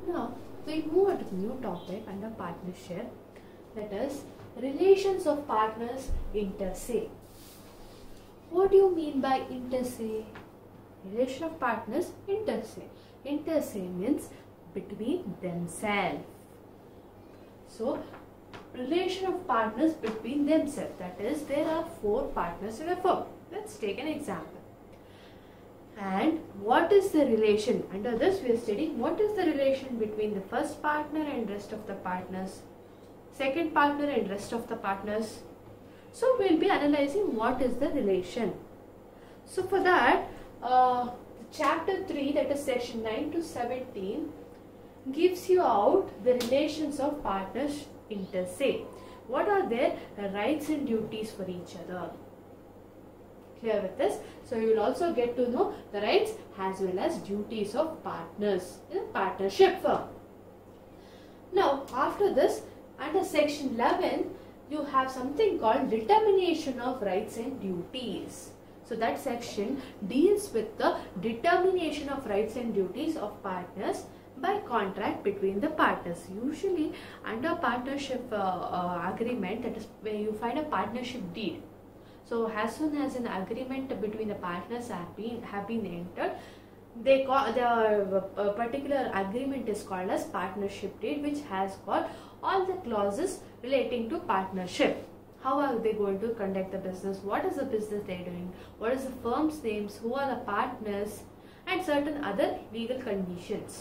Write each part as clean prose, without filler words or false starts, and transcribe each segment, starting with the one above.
Now we move on to the new topic under partnership, that is relations of partners inter se. What do you mean by inter se? Relation of partners inter se. Inter se means between themselves. So relation of partners between themselves, that is there are 4 partners in a firm. Let's take an example. And what is the relation? Under this we are studying what is the relation between the first partner and rest of the partners, second partner and rest of the partners. So we will be analyzing what is the relation. So for that, chapter 3, that is section 9 to 17, gives you out the relations of partners inter se. What are their rights and duties for each other? Clear with this? So you will also get to know the rights as well as duties of partners in a partnership firm. Now after this, under section 11, you have something called determination of rights and duties. So that section deals with the determination of rights and duties of partners by contract between the partners. Usually under partnership agreement, that is where you find a partnership deed. So as soon as an agreement between the partners have been entered, they call the particular agreement is called as partnership deed, which has got all the clauses relating to partnership. How are they going to conduct the business? What is the business they are doing? What is the firm's names? Who are the partners? And certain other legal conditions.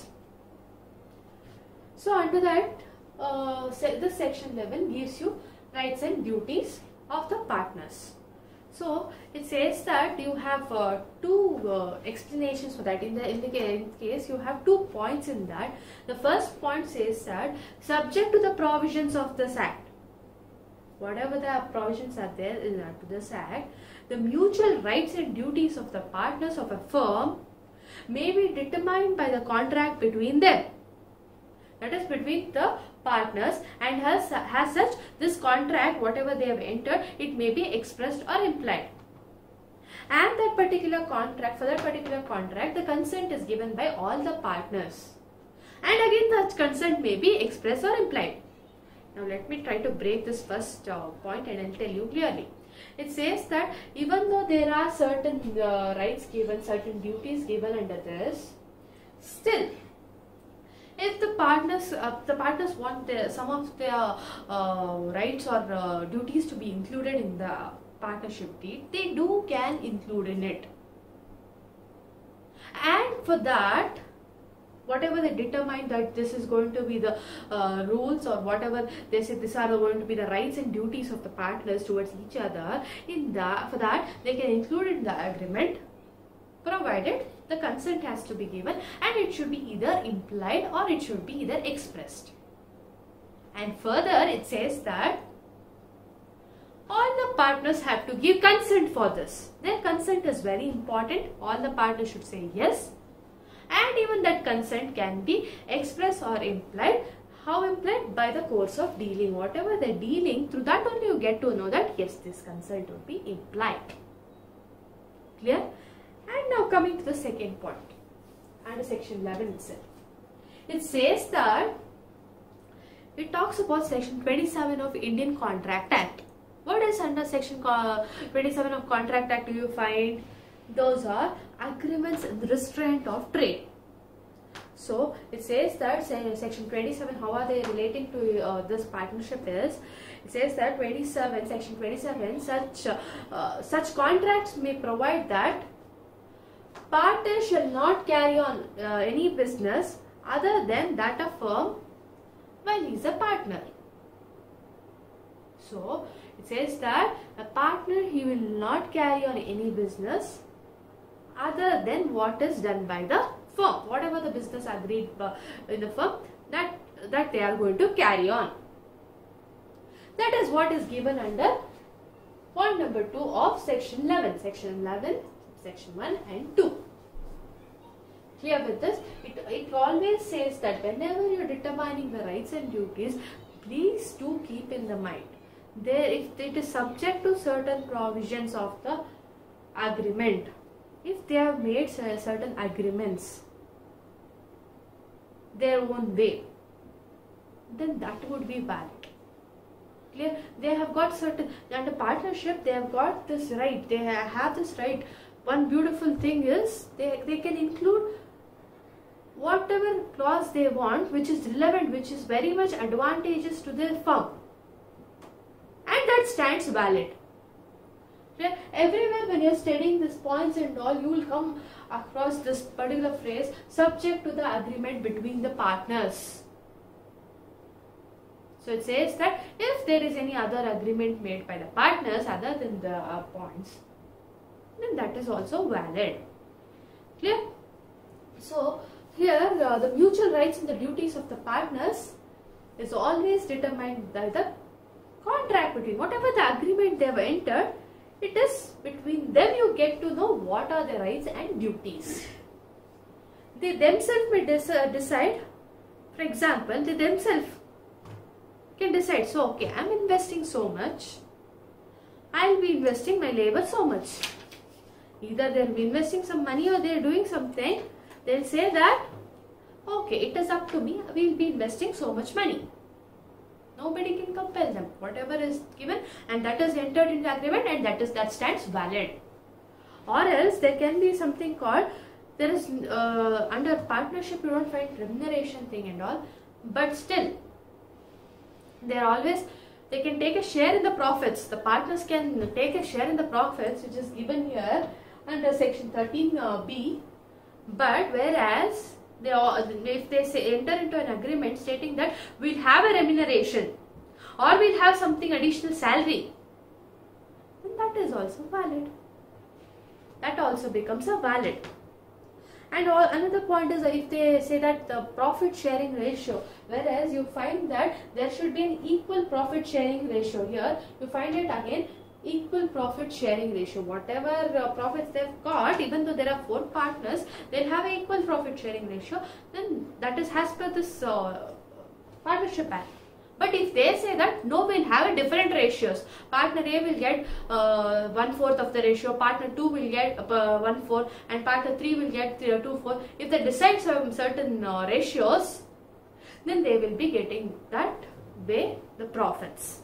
So under that, this section 11 gives you rights and duties of the partners. So it says that you have 2 explanations for that. In the case, you have 2 points in that. The first point says that subject to the provisions of this act, whatever the provisions are there in this act, the mutual rights and duties of the partners of a firm may be determined by the contract between them. That is between the partners, and has such this contract, whatever they have entered, it may be expressed or implied. And that particular contract, for that particular contract, the consent is given by all the partners. And again, that consent may be expressed or implied. Now let me try to break this first point and I'll tell you clearly. It says that even though there are certain rights given, certain duties given under this, still if the partners want some of their rights or duties to be included in the partnership deed, they can include in it. And for that, whatever they determine that this is going to be the rules, or whatever they say these are going to be the rights and duties of the partners towards each other, for that they can include in the agreement, provided the consent has to be given, and it should be either implied or it should be either expressed. And further it says that all the partners have to give consent for this. Their consent is very important. All the partners should say yes, and even that consent can be expressed or implied. How implied? By the course of dealing. Whatever they're dealing, through that only you get to know that yes, this consent will be implied. Clear? And now coming to the second point, under section 11 itself. It says that it talks about section 27 of Indian Contract Act. What is under section 27 of Contract Act do you find? Those are agreements in the restraint of trade. So it says that section 27, how are they relating to this partnership is, it says that section 27, such contracts may provide that partners shall not carry on any business other than that of firm while he is a partner. So it says that a partner, he will not carry on any business other than what is done by the firm. Whatever the business agreed in the firm, that they are going to carry on. That is what is given under point number 2 of section 11. Section 11, section 1 and 2. Clear with this? It always says that whenever you are determining the rights and duties, please do keep in the mind, if it is subject to certain provisions of the agreement, if they have made certain agreements, their own way, then that would be valid. Clear? They have got certain, under partnership they have got this right, they have this right. One beautiful thing is they can include whatever clause they want which is relevant, which is very much advantageous to their firm, and that stands valid. Clear? Everywhere when you are studying these points and all, you will come across this particular phrase, subject to the agreement between the partners. So it says that if there is any other agreement made by the partners other than the points, then that is also valid. Clear? So here the mutual rights and the duties of the partners is always determined by the contract between, whatever the agreement they have entered, it is between them you get to know what are the rights and duties. They themselves may decide, for example, they themselves can decide, so okay, I am investing so much, I will be investing my labor so much. Either they will be investing some money or they are doing something, they will say that, okay, it is up to me, we will be investing so much money. Nobody can compel them. Whatever is given and that is entered into agreement, and that stands valid. Or else there can be something called, there is under partnership you don't find remuneration thing and all, but still they can take a share in the profits. The partners can take a share in the profits, which is given here under section 13b. But whereas if they enter into an agreement stating that we'll have a remuneration or we'll have something additional salary, then that is also valid. That also becomes a valid. And another point is if they say that the profit sharing ratio, whereas you find that there should be an equal profit sharing ratio, here you find it again equal profit sharing ratio. Whatever profits they've got, even though there are 4 partners, they'll have an equal profit sharing ratio, then that is as per this partnership act. But if they say that no, we'll have a different ratios, partner A will get 1/4 of the ratio, partner 2 will get 1/4, and partner 3 will get 2/4. If they decide some certain ratios, then they will be getting that way the profits.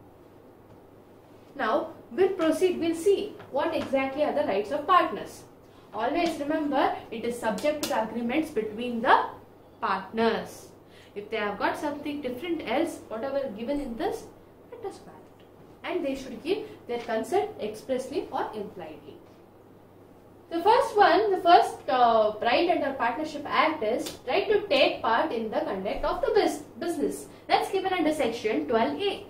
Now we'll proceed, we'll see what exactly are the rights of partners. Always remember, it is subject to the agreements between the partners. If they have got something different else, whatever given in this, it is valid. And they should give their consent expressly or impliedly. The first one, the first right under Partnership Act is right to take part in the conduct of the business. That's given under section 12A.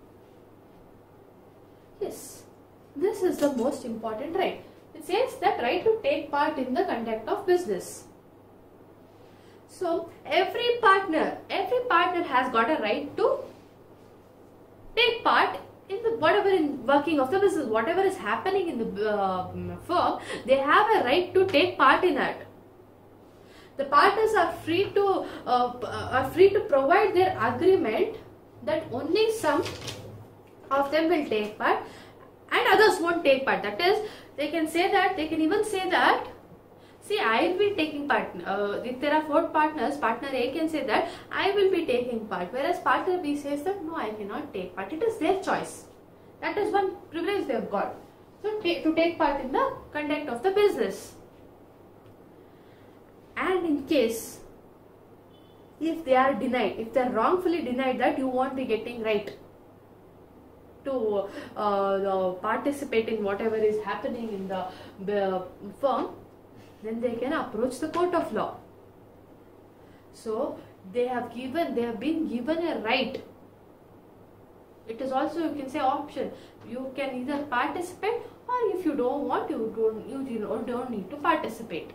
Yes, this is the most important right. It says that right to take part in the conduct of business. So every partner has got a right to take part in the whatever in working of the business, whatever is happening in the firm, they have a right to take part in that. The partners are free to provide their agreement that only some of them will take part and others won't take part. That is, they can say that, they can even say that, see, I will be taking part. If there are 4 partners, partner A can say that I will be taking part, whereas partner B says that no, I cannot take part. It is their choice. That is one privilege they have got. So to take part in the conduct of the business. And in case if they are denied, if they are wrongfully denied that you won't be getting right to participate in whatever is happening in the firm, then they can approach the court of law. So they have been given a right. It is also, you can say, option. You can either participate, or if you don't want, you don't need to participate.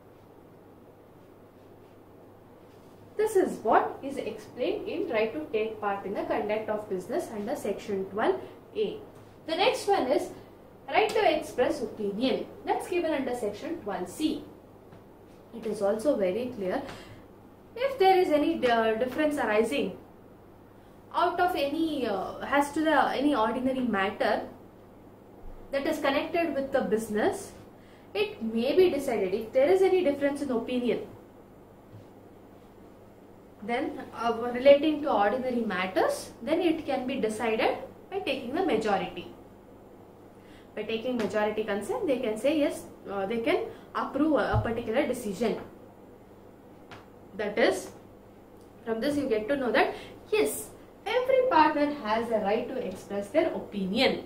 This is what is explained in right to take part in the conduct of business under section 12A. The next one is right to express opinion. That's given under section 12C. It is also very clear. If there is any difference arising out of any any ordinary matter that is connected with the business, it may be decided if there is any difference in opinion. Then relating to ordinary matters, then it can be decided by taking the majority. By taking majority consent, they can say yes, they can approve a particular decision. That is, from this you get to know that yes, every partner has a right to express their opinion.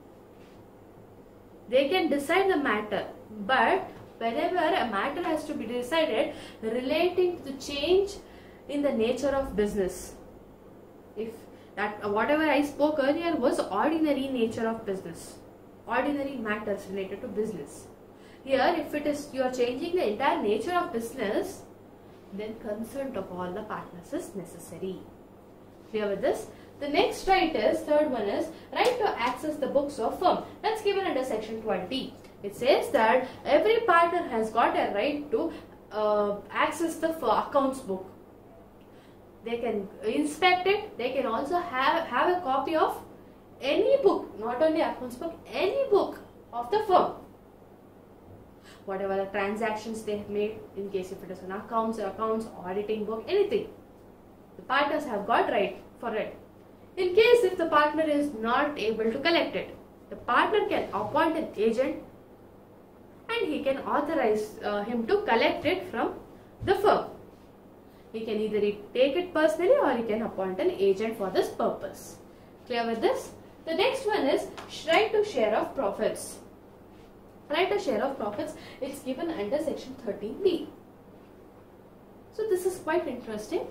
They can decide the matter, but whenever a matter has to be decided relating to change in the nature of business, if that whatever I spoke earlier was ordinary nature of business, ordinary matters related to business. Here, if it is you are changing the entire nature of business, then consent of all the partners is necessary. Clear with this? The next right is, third one is, right to access the books of firm. That's given under section 20. It says that every partner has got a right to access the accounts book. They can inspect it. They can also have a copy of any book, not only accounts book, any book of the firm. Whatever the transactions they have made, in case if it is an accounts, auditing book, anything. The partners have got right for it. In case if the partner is not able to collect it, the partner can appoint an agent and he can authorize him to collect it from the firm. He can either take it personally or he can appoint an agent for this purpose. Clear with this? The next one is right to share of profits. Right to share of profits, it's given under section 13B. So this is quite interesting.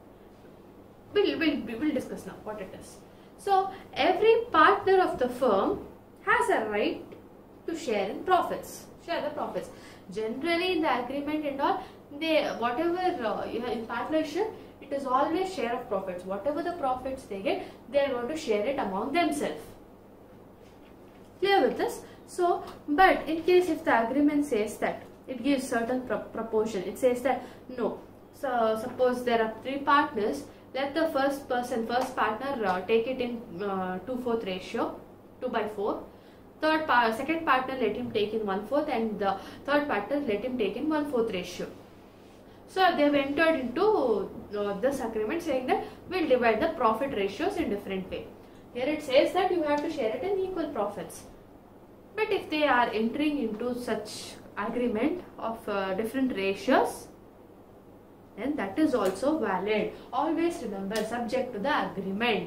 We'll discuss now what it is. So every partner of the firm has a right to share in profits. Share the profits. Generally in the agreement and all, whatever in partnership, it is always share of profits. Whatever the profits they get, they are going to share it among themselves. Clear with this? So, but in case if the agreement says that it gives certain proportion, it says that no. So suppose there are 3 partners. Let the first partner take it in 2/4 ratio, 2/4. Second partner let him take in 1/4, and the third partner let him take in 1/4 ratio. So they have entered into this agreement saying that we'll divide the profit ratios in different way. Here it says that you have to share it in equal profits. But if they are entering into such agreement of different ratios, then that is also valid. Always remember, subject to the agreement.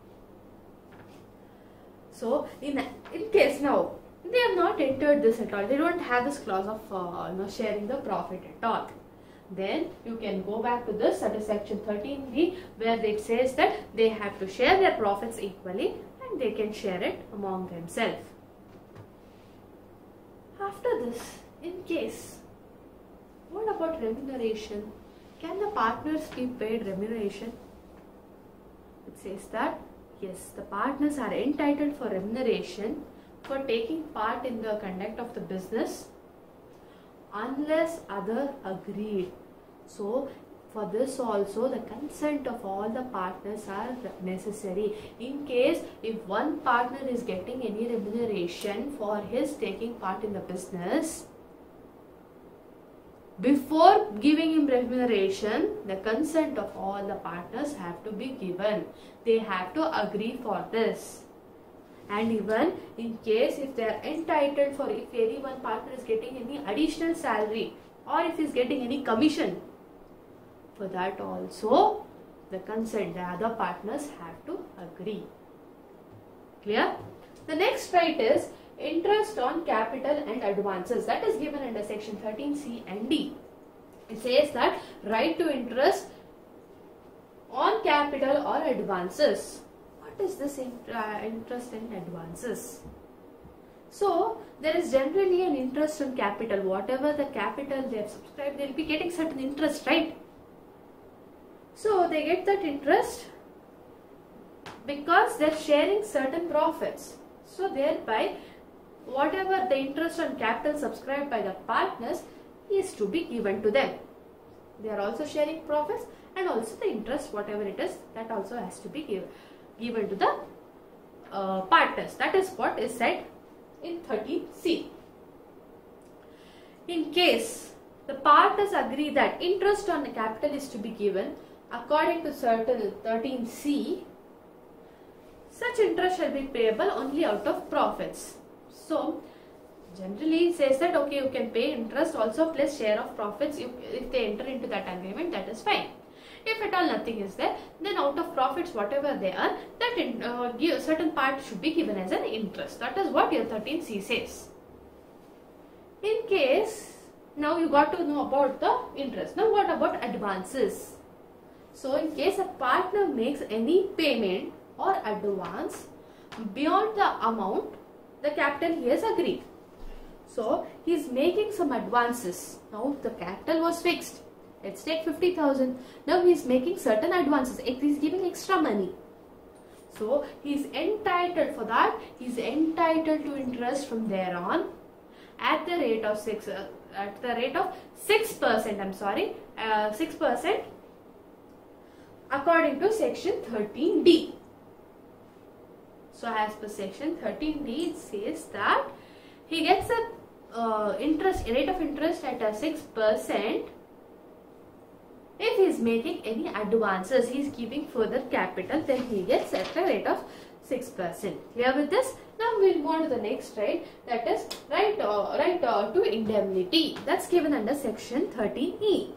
So in case now they have not entered this at all, they don't have this clause of sharing the profit at all, then you can go back to this, that is section 13B, where it says that they have to share their profits equally and they can share it among themselves. After this, in case, what about remuneration? Can the partners be paid remuneration? It says that yes, the partners are entitled for remuneration for taking part in the conduct of the business unless other agreed. So for this also the consent of all the partners are necessary. In case if one partner is getting any remuneration for his taking part in the business, before giving him remuneration, the consent of all the partners have to be given. They have to agree for this. And even in case if they are entitled for, if any one partner is getting any additional salary or if he is getting any commission, for that also the consent, the other partners have to agree. Clear? The next right is interest on capital and advances. That is given under section 13C and D. It says that right to interest on capital or advances. What is this interest and advances? So there is generally an interest on capital. Whatever the capital they have subscribed, they will be getting certain interest, right? So they get that interest because they are sharing certain profits. So thereby, whatever the interest on capital subscribed by the partners is to be given to them. They are also sharing profits, and also the interest, whatever it is, that also has to be given to the partners. That is what is said in 13C. In case the partners agree that interest on the capital is to be given, according to certain 13C, such interest shall be payable only out of profits. So generally it says that okay, you can pay interest also plus share of profits if they enter into that agreement, that is fine. If at all nothing is there, then out of profits whatever they are, that give certain part should be given as an interest. That is what your 13C says. In case, now you got to know about the interest. Now what about advances? So in case a partner makes any payment or advance beyond the amount the capital he has agreed. So he is making some advances. Now the capital was fixed. Let's take 50,000. Now he is making certain advances. He is giving extra money. So he is entitled for that. He is entitled to interest from there on at the rate of 6%. I'm sorry, 6% according to section 13D. So as per section 13D, it says that he gets a rate of interest at 6%. If he is making any advances, he is giving further capital, then he gets at a rate of 6%. Clear with this? Now we will move on to the next right, that is right to indemnity. That's given under section 13E.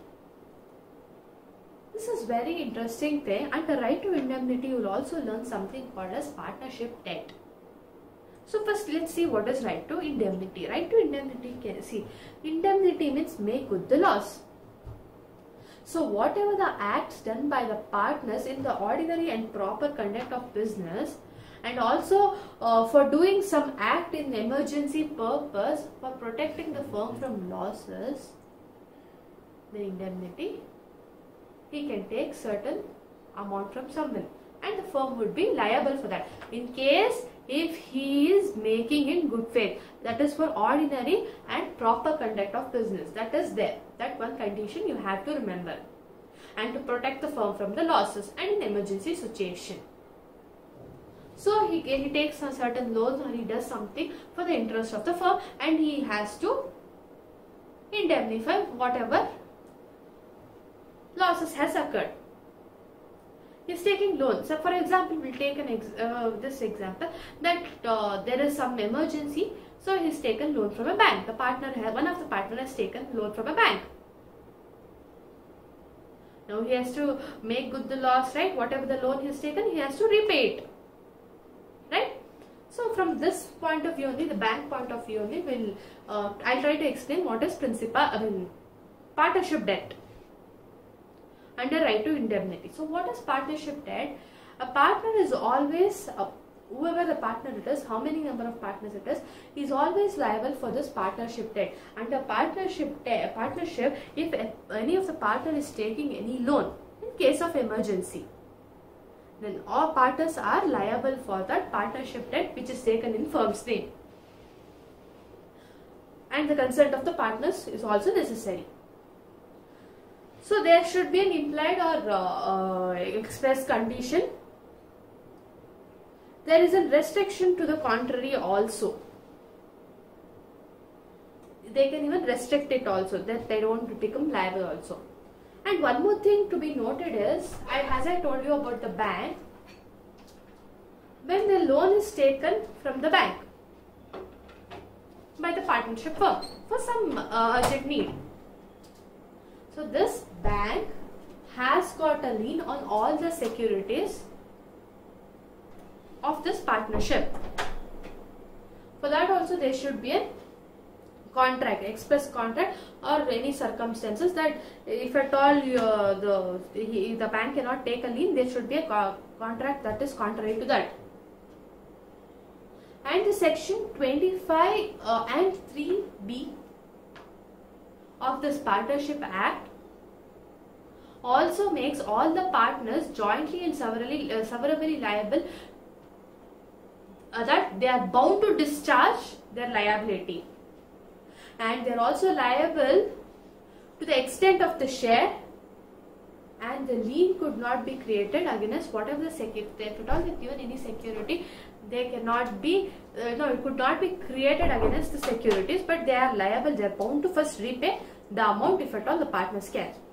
This is very interesting thing. Under right to indemnity, you will also learn something called as partnership debt. So first let's see what is right to indemnity. Right to indemnity, see, indemnity means make good the loss. So whatever the acts done by the partners in the ordinary and proper conduct of business, and also for doing some act in emergency purpose for protecting the firm from losses, the indemnity, he can take certain amount from someone and the firm would be liable for that. In case if he is making in good faith, that is for ordinary and proper conduct of business, that is there. That one condition you have to remember, and to protect the firm from the losses and in emergency situation. So he takes a certain loan or he does something for the interest of the firm and he has to indemnify whatever losses has occurred. He is taking loans. So for example, we'll take this example that there is some emergency. So he has taken loan from a bank. One of the partner has taken loan from a bank. Now he has to make good the loss, right? Whatever the loan he has taken, he has to repay it, right? So from this point of view only, the bank point of view only, I'll try to explain what is partnership debt under right to indemnity. So what is partnership debt? A partner is always, whoever the partner it is, how many number of partners it is always liable for this partnership debt. Under partnership, if any of the partner is taking any loan in case of emergency, then all partners are liable for that partnership debt which is taken in firm's name. And the consent of the partners is also necessary. So there should be an implied or express condition. There is a restriction to the contrary also. They can even restrict it also, that they don't become liable also. And one more thing to be noted is, as I told you about the bank, when the loan is taken from the bank by the partnership firm for some urgent need. So this bank has got a lien on all the securities of this partnership. For that also there should be a contract, express contract, or any circumstances that if at all the bank cannot take a lien, there should be a contract that is contrary to that. And the section 25 and 3B of this Partnership Act also makes all the partners jointly and severally liable, that they are bound to discharge their liability, and they are also liable to the extent of the share, and the lien could not be created against whatever the security. If at all they given any security, they cannot be, it could not be created against the securities, but they are liable, they are bound to first repay the amount if at all the partners can.